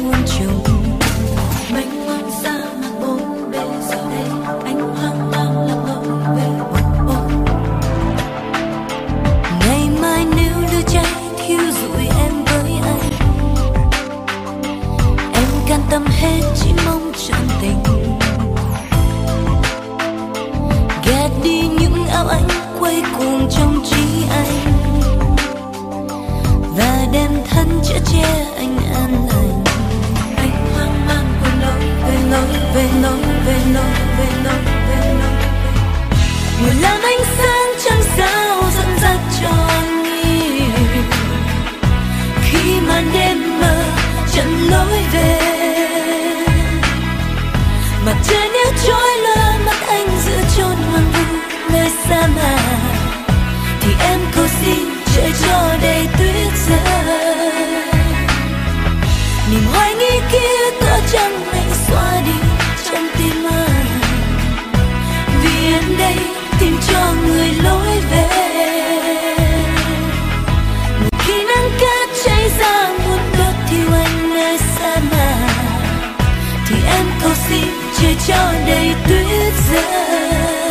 muôn trùng. Mênh mang xa mặt bốn bề giờ đây anh hoang mang lặng lội về một ôm. Ngày mai nếu lửa cháy thiêu rụi em với anh, em can tâm hết chỉ mong trọn tình. Ghét đi những áo anh quay cuồng trong trí anh, và đem thân chở che anh an lành. Anh hoang mang quên lối về lối về lối về lối về lối về lối. Người làm ánh sáng trăng sao dẫn dắt cho anh đi, khi màn đêm mờ chẳng lối về. Mặt trời nếu trôi lơ mắt anh giữa chốn hoang vu nơi xa mà, thì em cầu xin trời cho đầy tuyết rơi. Niềm hoài nghi kia có chăng anh xóa đi trong tim anh, vì em đây tìm cho người lối về. Một khi nắng cát cháy ra muốn đốt thiêu anh nơi xa mà, thì em cầu xin trời cho đầy tuyết rơi.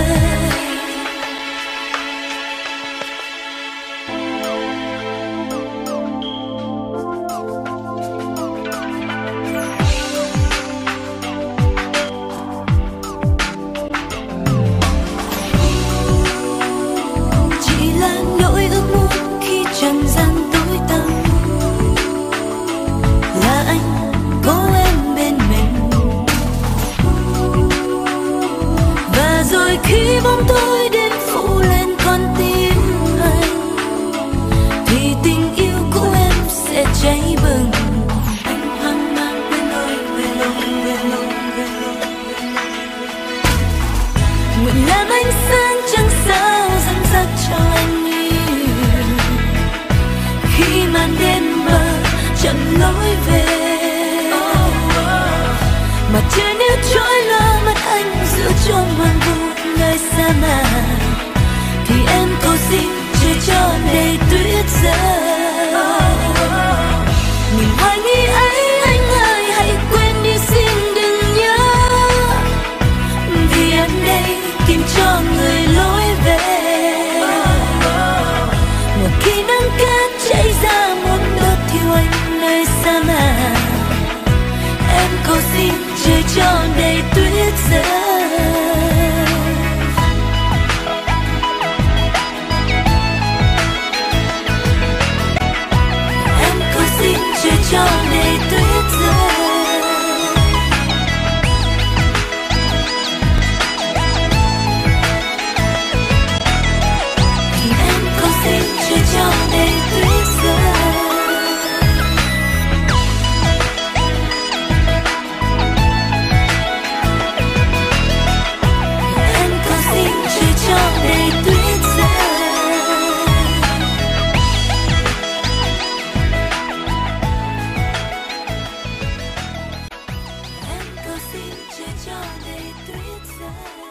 Trần gian tối tăm là anh có em bên mình, và rồi khi bóng tối đến phủ lên con tim anh, thì tình yêu của em sẽ cháy bừng. Anh hoang mang về lối về lối về lối về lối. Nguyện làm ánh sáng trăng sao dẫn dắt cho anh khi màn đêm mờ chẳng lối về. Mặt trời nếu trôi lơ mắt anh giữa chốn hoang vu nơi xa mà, thì em cầu xin trời cho đầy tuyết rơi. Niềm hoài nghi ấy anh ơi hãy quên đi xin đừng nhớ, vì em đây tìm cho người lối về. Một khi nắng cát cháy ra muốn đốt thiêu anh nơi xa mà, em cầu xin trời cho đầy tuyết rơi. Em cầu xin trời cho đầy tuyết rơi. Thì em cầu xin trời cho đầy tuyết rơi. Em cầu xin trời cho đầy tuyết rơi. Em cầu xin trời cho đầy tuyết rơi.